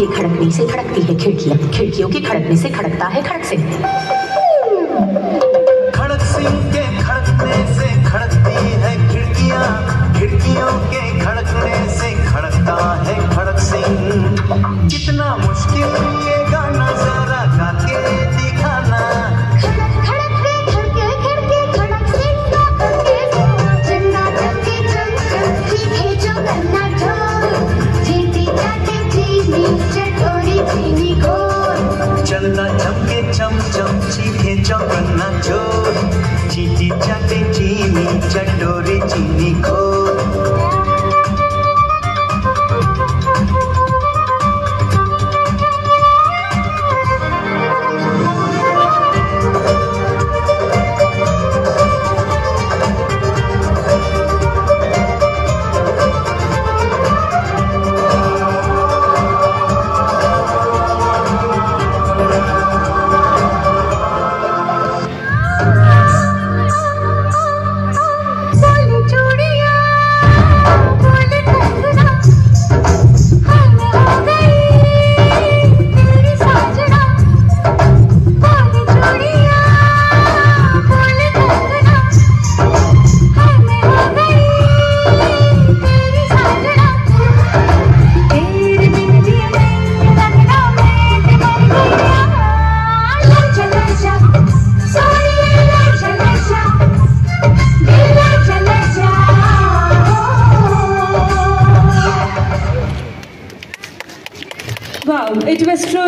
के खड़कने से खड़कती है खिड़कियां, खिड़कियों के खड़कने से खड़कता है खड़क सिंह। खड़क सिंह के खड़कने से खड़कती है खिड़कियां, खिड़कियों के खड़कने से खड़कता है खड़क सिंह। कितना मुश्किल ये गाना जरा गा के दिखाना। खड़क खड़क रे खड़के खड़के खड़क सिंह का करके चन्ना चक्के चम चम चीखे जो गन्ना ढोल चीटी चाटे चीनी चटोरी चीनी घोल। चन्ना चक्के चम चम चीखे जो गन्ना ढोल चीटी चाटे चीनी चटोरी चीनी घोल। Wow, it was true.